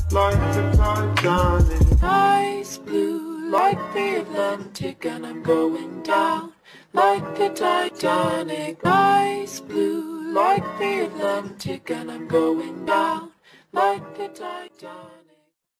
like the Titanic. Ice blue like the Atlantic, and I'm going down like the Titanic. Ice blue like the Atlantic, and I'm going down like the Titanic.